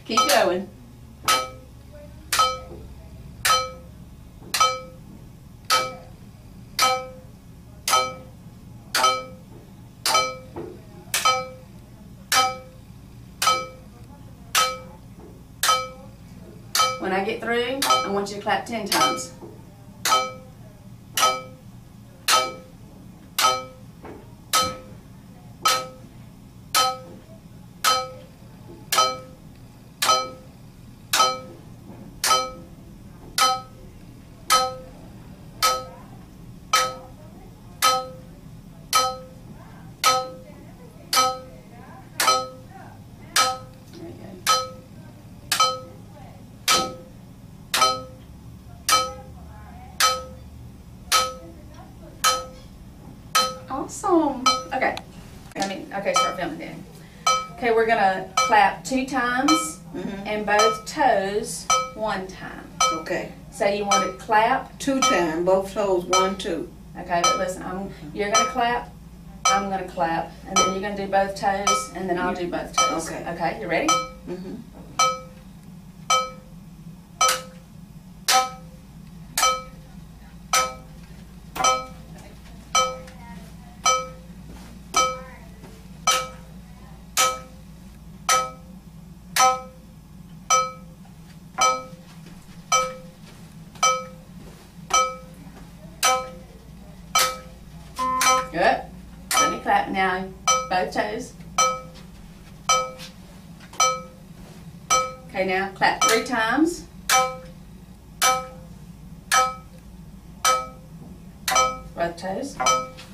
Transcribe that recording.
Keep going. When I get through, I want you to clap 10 times. Awesome. Okay. Okay, start filming then. Okay, we're gonna clap 2 times and both toes 1 time. Okay. So you want to clap 2 times, both toes, 1, 2. Okay, but listen, you're gonna clap, I'm gonna clap, and then you're gonna do both toes, and then I'll do both toes. Okay. Okay, you ready? Mm-hmm. Good. Let me clap now. Both toes. Okay, now clap 3 times. Both toes.